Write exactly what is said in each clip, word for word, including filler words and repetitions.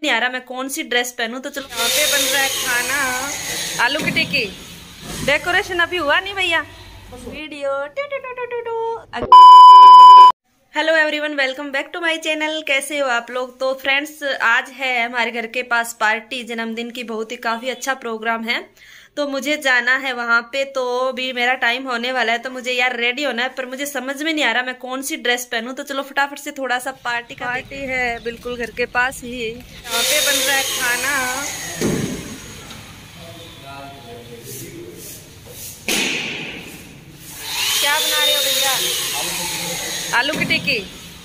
नहीं आ रहा मैं कौन सी ड्रेस पहनूं। तो चलो यहाँ पे बन रहा है खाना, आलू की टिक्की। डेकोरेशन अभी हुआ नहीं भैया। Video hello everyone, welcome back to my channel. कैसे हो आप लोग। तो फ्रेंड्स, आज है हमारे घर के पास पार्टी, जन्मदिन की। बहुत ही काफी अच्छा प्रोग्राम है, तो मुझे जाना है वहां पे। तो भी मेरा टाइम होने वाला है, तो मुझे यार रेडी होना है, पर मुझे समझ में नहीं आ रहा मैं कौन सी ड्रेस पहनूं। तो चलो फटाफट से थोड़ा सा पार्टी का पार्टी है बिल्कुल घर के पास ही। यहाँ पे बन रहा है खाना, क्या बना रहे हो भैया। आलू की टिक्की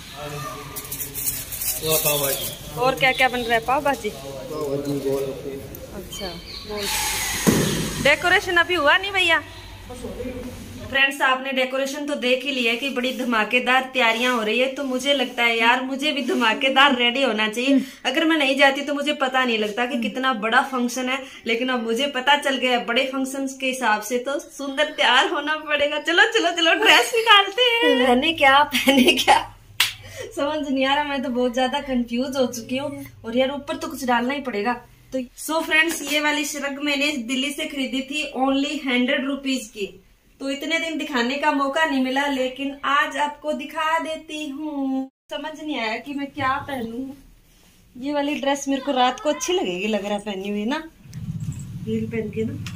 और क्या क्या बन रहा है। पाव भाजी। अच्छा, डेकोरेशन अभी हुआ नहीं भैया। फ्रेंड्स, आपने डेकोरेशन तो देख ही लिया कि बड़ी धमाकेदार तैयारियां हो रही है। तो मुझे लगता है यार मुझे भी धमाकेदार रेडी होना चाहिए। अगर मैं नहीं जाती तो मुझे पता नहीं लगता कि कितना बड़ा फंक्शन है, लेकिन अब मुझे पता चल गया बड़े फंक्शन के हिसाब से तो सुंदर तैयार होना पड़ेगा। चलो चलो चलो ड्रेस निकालते हैं। पहने क्या पहने क्या समझ नहीं आ रहा। मैं तो बहुत ज्यादा कंफ्यूज हो चुकी हूँ। और यार ऊपर तो कुछ डालना ही पड़ेगा। तो सो फ्रेंड्स, ये वाली श्रग मैंने दिल्ली से खरीदी थी ओनली हंड्रेड रुपीज की। तो इतने दिन दिखाने का मौका नहीं मिला, लेकिन आज आपको दिखा देती हूँ। समझ नहीं आया कि मैं क्या पहनूं। ये वाली ड्रेस मेरे को रात को अच्छी लगेगी, लग रहा है पहनी हुई ना, हील पहन के ना।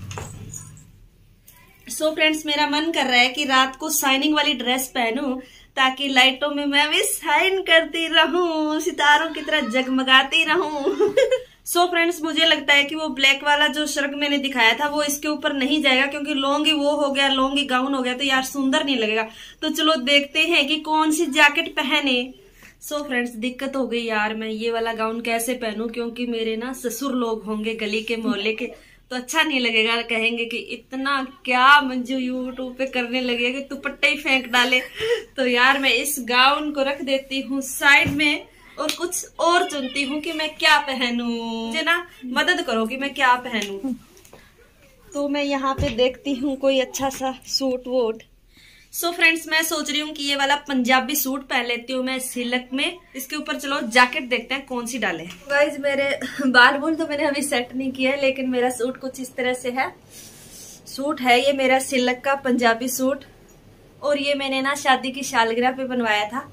सो so फ्रेंड्स, मेरा मन कर रहा है कि रात को शाइनिंग वाली ड्रेस पहनूं, ताकि लाइटों में मैं भी शाइन करती रहूं, सितारों की तरह जगमगाती रहूं। सो so फ्रेंड्स, मुझे लगता है कि वो ब्लैक वाला जो श्रग मैंने दिखाया था वो इसके ऊपर नहीं जाएगा, क्योंकि लॉन्ग ही वो हो गया, लॉन्ग ही गाउन हो गया, तो यार सुंदर नहीं लगेगा। तो चलो देखते हैं कि कौन सी जैकेट पहने। सो so फ्रेंड्स, दिक्कत हो गई यार, मैं ये वाला गाउन कैसे पहनूं, क्योंकि मेरे ना ससुर लोग होंगे गली के मोहल्ले के, तो अच्छा नहीं लगेगा। कहेंगे कि इतना क्या मंजू यूट्यूब पे करने लगे कि दुपट्टे ही फेंक डाले। तो यार मैं इस गाउन को रख देती हूँ साइड में और कुछ और चुनती हूँ कि मैं क्या पहनूं। मुझे ना मदद करो कि मैं क्या पहनूं। तो मैं यहाँ पे देखती हूँ कोई अच्छा सा सूट वूट। सो so फ्रेंड्स, मैं सोच रही हूँ कि ये वाला पंजाबी सूट पहन लेती हूँ मैं सिल्क में। इसके ऊपर चलो जैकेट देखते हैं कौन सी डाले। गाइज, मेरे बाल बुल तो मैंने अभी सेट नहीं किया है, लेकिन मेरा सूट कुछ इस तरह से है। सूट है ये मेरा सिल्क का पंजाबी सूट, और ये मैंने ना शादी की सालगिरह पे बनवाया था।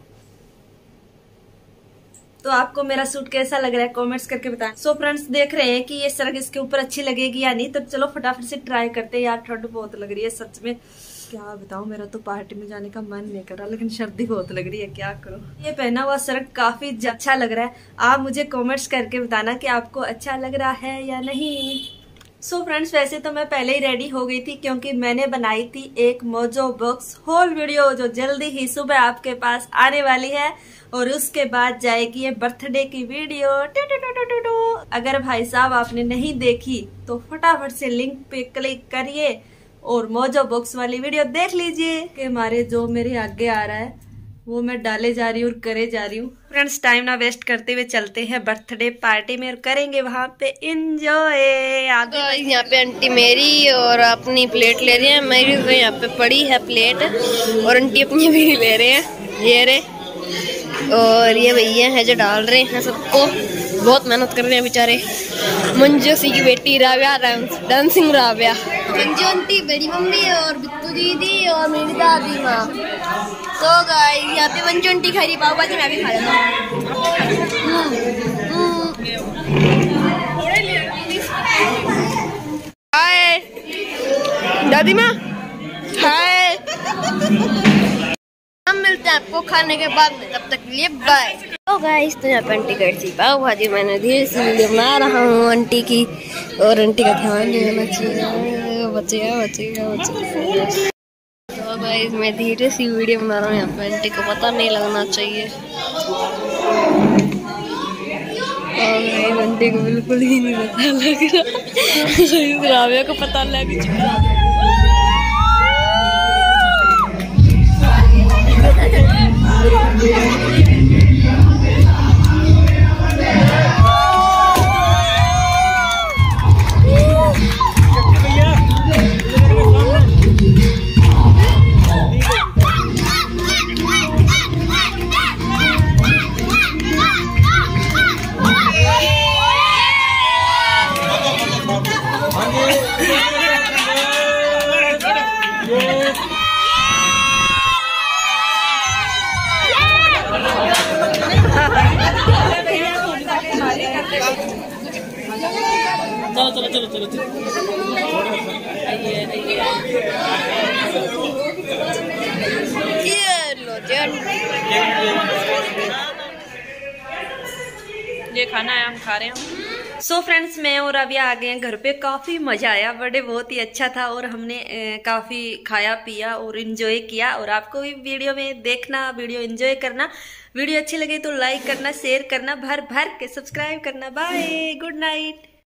तो आपको मेरा सूट कैसा लग रहा है कमेंट्स करके बताएं। सो फ्रेंड्स, देख रहे हैं कि ये श्रग इसके ऊपर अच्छी लगेगी या नहीं। तो चलो फटाफट से ट्राई करते हैं। यार ठंड बहुत लग रही है सच में, क्या बताऊं। मेरा तो पार्टी में जाने का मन नहीं कर रहा, लेकिन सर्दी बहुत लग रही है, क्या करूं। ये पहना हुआ श्रग काफी अच्छा लग रहा है। आप मुझे कमेंट्स करके बताना कि आपको अच्छा लग रहा है या नहीं। सो so फ्रेंड्स, वैसे तो मैं पहले ही रेडी हो गई थी, क्योंकि मैंने बनाई थी एक मोजो बॉक्स हॉल वीडियो, जो जल्दी ही सुबह आपके पास आने वाली है। और उसके बाद जाएगी ये बर्थडे की video. Two two two two two. अगर भाई साहब आपने नहीं देखी तो फटाफट से लिंक पे क्लिक करिए और मोजो बॉक्स वाली वीडियो देख लीजिए। कि हमारे जो मेरे आगे आ रहा है वो मैं डाले जा रही हूँ और करे जा रही हूँ। फ्रेंड्स, टाइम ना वेस्ट करते हुए चलते हैं बर्थडे पार्टी में और करेंगे वहाँ पे एंजॉय। यहाँ पे आंटी मेरी और अपनी प्लेट ले रही है। मेरी तो यहाँ पे पड़ी है प्लेट, और आंटी अपनी भी ले रहे हैं। ये रे, और ये भैया है जो डाल रहे हैं सबको। बहुत मेहनत कर रहे हैं बेचारे। मंजू सी की बेटी राव्या, डांसिंग राव्या, मंजू आंटी, बड़ी मम्मी और बिट्टू दीदी और मेरी दादी माँ। तो गाइस, यहाँ पे मंजू आंटी खा रही पाव भाजी, मैं भी खा लेता हूँ। हाय दादी माँ, हाय। हम मिलते हैं आपको खाने के बाद में, तब तक लिए बाय। तो गाइस, तो यहाँ पे आंटी कर सी पाव भाजी, मैंने धीरे से वीडियो बना रहा हूँ आंटी की, और आंटी का ध्यान नहीं होना चाहिए। बचेगा बचेगा बचेगा। तो गाइस, मैं धीरे सी वीडियो बना रहा हूँ, यहाँ पे आंटी को पता नहीं लगना चाहिए। और गाइस, आंटी को बिल्कुल ही नहीं पता लग रहा। राव्या को पता लग चुका। चलो चलो चलो चलो चलो ये लो जान, ये खाना है, हम खा रहे हैं। सो फ्रेंड्स, मैं और अभी आ गए हैं घर पे। काफी मजा आया, बर्थडे बहुत ही अच्छा था और हमने ए, काफी खाया पिया और एंजॉय किया। और आपको भी वीडियो में देखना, वीडियो एंजॉय करना। वीडियो अच्छी लगे तो लाइक करना, शेयर करना, भर भर के सब्सक्राइब करना। Bye, good night.